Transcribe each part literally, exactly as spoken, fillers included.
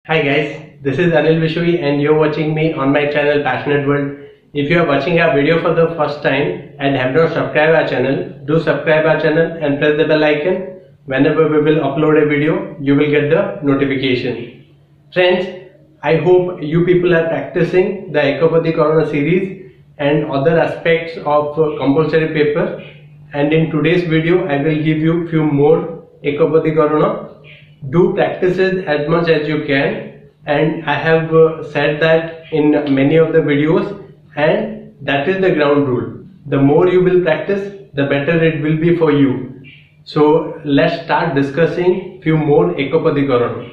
Hi guys, this is Anil Vishwi and you're watching me on my channel Passionate World. If you are watching our video for the first time and have not subscribed our channel, do subscribe our channel and press the bell icon. Whenever we will upload a video, you will get the notification. Friends, I hope you people are practicing the Ekapatikarana series and other aspects of compulsory paper. And in today's video, I will give you few more Ekapatikarana. Do practice it as much as you can, and I have uh, said that in many of the videos, and that is the ground rule. The more you will practice, the better it will be for you. So let's start discussing few more Ekapatikarana.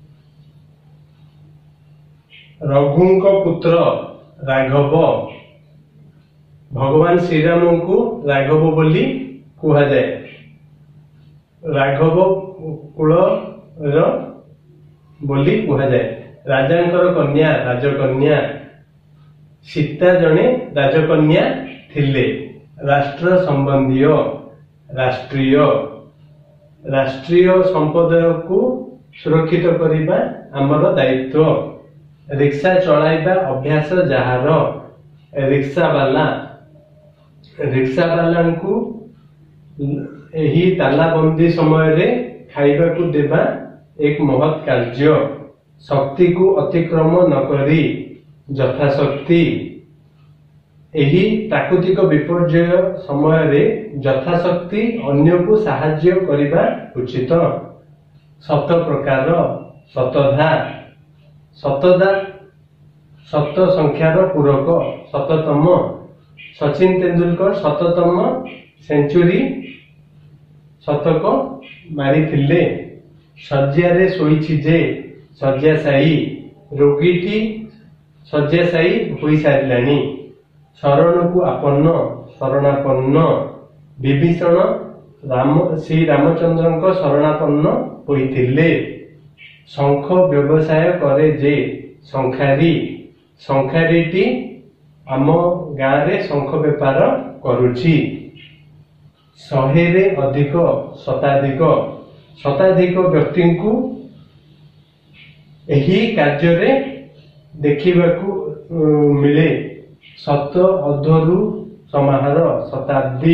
रघुंक पुत्र राघव भगवान श्री राम को राघव बोली कहा जाए। राघव कुल बोली कहा जाए। राजांकर कन्या राजकन्या सीता जने राजकन्या थिले। राष्ट्र संबंधी राष्ट्रीय राष्ट्रीय संपद को सुरक्षित करिबा आमर दायित्व। रिक्शा चलाइबा अभ्यास जहार रिक्शा वाला रिक्शा वाला को एही तालाबंदी समय रे खाइबा को देबा एक महत् कार्य। शक्ति को अतिक्रम न करी यथाशक्ति एही प्राकृतिक विपर्यय समय रे यथाशक्ति अन्य को साहाय्य करिबा उचित। शत प्रकार शतधा शतधा शत संख्यार पूरक शततम। सचिन तेंदुलकर शततम सेंचुरी शतक मारी थिले। शज्यारे शोइछि जे शज्याशायी रोगीटी शज्याशायी होई सारिलानी। शरण को आपन्न शरणापन्न विभीषण राम श्री रामचंद्रଙ୍କ शरणापन्न होइथिले। शंख व्यवसाय करे जे शंखारी शंखारीटी आम गाँ रे शंख व्यापार करुछि। शहेरे अधिक शताधिक शताधिक व्यक्ति को एही कार्य रे देखिबाकू मिले। शत अधरु समाहार शताब्दी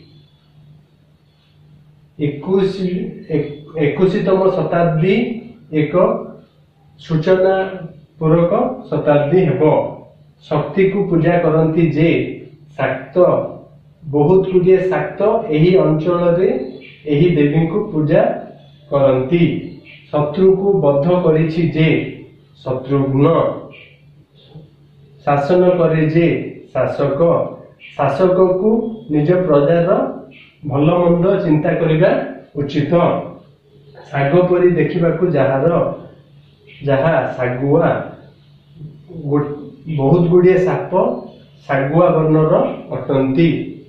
एकुशीतम शताब्दी एक सूचना पूरक शताब्दी हेबो। शक्ति को पूजा करती जे शाक्त बहुत गुड़िए शाक्त एही अंचल रे एही देवी को पूजा करती। शत्रु को बद्ध करिछि जे शत्रुघ्न। शासन करे जे शासक शासक को निज प्रजार भल मंद चिंता करिबा उचित। साग परी देखिबाकू जहार जहा सागुआ बहुत गुड़िए साप सागुआ वर्णर अटंती।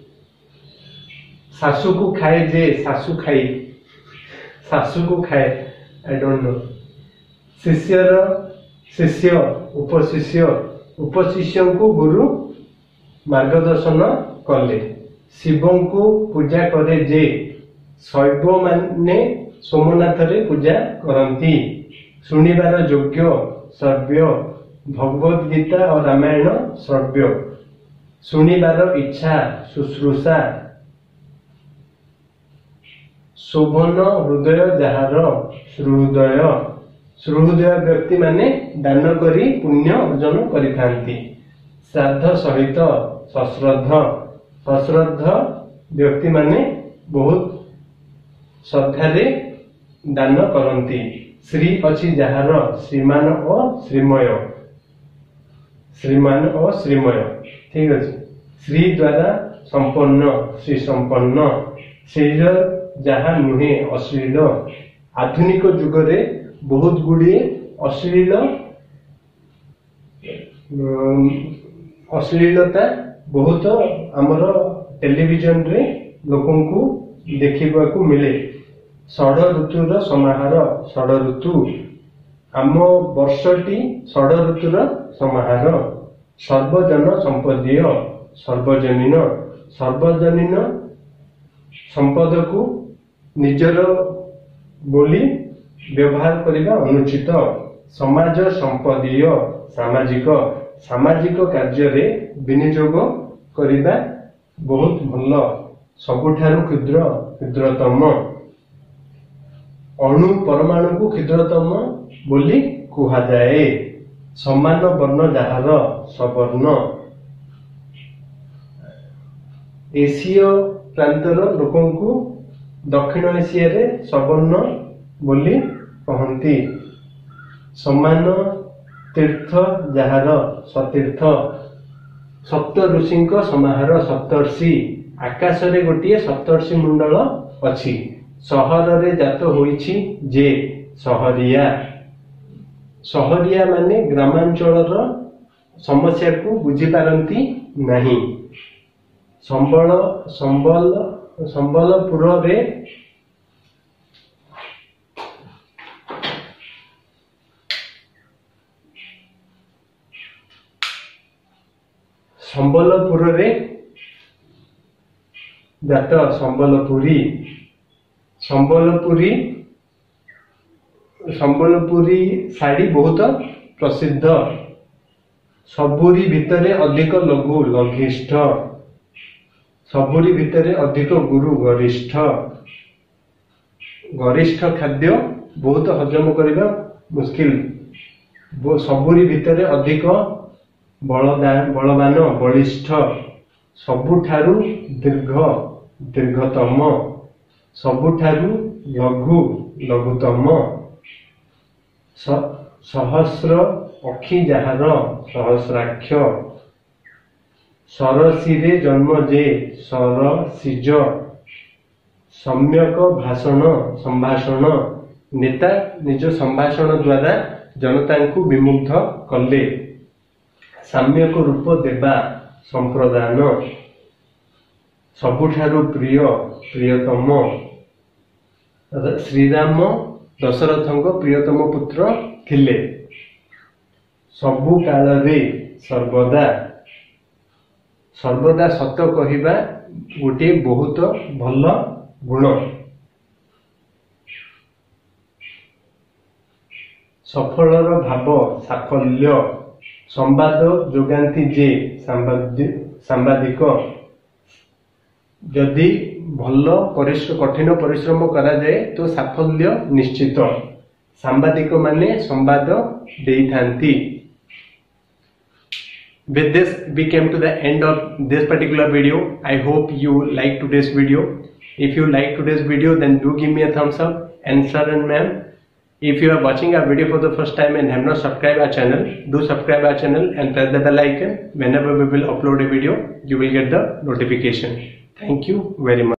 सासु को खाए जे सासु खाई सासु को खाए आई डोंट नो। शिष्यर शिष्य उपशिष्य उपशिष्य को गुरु मार्गदर्शन कले। शिव को पूजा करे जे शैव माने सोमनाथ रे पूजा करती। सुनिबार योग्य श्रव्य भगवद गीता और रामायण श्रव्य। सुनिबार इच्छा शुश्रूषा शोभन हृदय जहार सुहृदय। सुहृदय व्यक्ति माने दान करी पुण्य अर्जन करिथांती। श्राद्ध सहित सश्रद्ध सश्रद्ध व्यक्ति माने बहुत श्रद्धारे दान करती। श्री अछि जहार श्रीमान और श्रीमय श्रीमान और श्रीमय ठीक अछि। श्री द्वारा संपन्न श्री संपन्न। शरीर जहा नुहे अश्लील। आधुनिक युग रे बहुत गुड़िए अश्लील अश्लीलता बहुत आमर टेलीविजन रे लोकन को देखिबा को मिले। षड ऋतुर समाहार षड ऋतु आम वर्षटी षड ऋतुर समाहार। सर्वजन संपदीय सर्वजनीन सर्वजनीन संपद को निजर बोली व्यवहार करिबा अनुचित। समाज संपदीय सामाजिक सामाजिक कार्य रे विनियोग करिबा बहुत भल सबुठारु क्षुद्र क्षुद्रतम अणु परमाणु को क्षुद्रतम बोली कुहा जाए समान वर्ण जहार सवर्ण एसीय प्रांतर लोकों को दक्षिण एशिया रे सवर्ण बोली कहती समान तीर्थ जहार सतीर्थ सप्त ऋषि समाहार सप्तर्षि आकाश रे गोटे सप्तर्षि मंडल अछि सहर रे जात होइछि जे सहरिया सहरिया माने ग्रामांचल समस्या को बुझी पारंती नहीं संबल संबल संबलपुर रे संबलपुर रे जात संबलपुरी संबलपुरी संबलपुरी साड़ी बहुत प्रसिद्ध सबुरी भितरे अधिक लघु लघिष्ठ सबुरी भितरे अधिक गुरु गरिष्ठ गरिष्ठ खाद्य बहुत हजम करने मुश्किल सबुरी भितरे अधिक बलवान बलवान बलिष्ठ सबुठारु दीर्घ दीर्घतम सबुठारु लघु लघुतम सहस्र अखी जहार सहस्राक्ष सरसिरे जन्म जे सरसिज सम्यक भाषण संभाषण नेता निज संभाषण द्वारा जनता को विमुग्ध कले साम्यक रूप देवा संप्रदान सबुठारु प्रिय प्रियतम श्रीराम दशरथ प्रियतम पुत्र थिले सबु काल रे सर्वदा सर्वदा सत कहिबा गोटे बहुत भल गुण सफलर भाव साफल्य संवाद जोगांती जे सांबादिक जदि भल कठिन परिश्रम करा जाए तो साफल्य निश्चित सांबादिक माने संवाद देई थांती। With this we came to the end of this particular video. I hope you like today's video. If you like today's video, then do give me a thumbs up. And sir and ma'am, if you are watching our video for the first time and have not subscribed our channel, do subscribe our channel and press the bell icon. Whenever we will upload a video, you will get the notification. Thank you very much.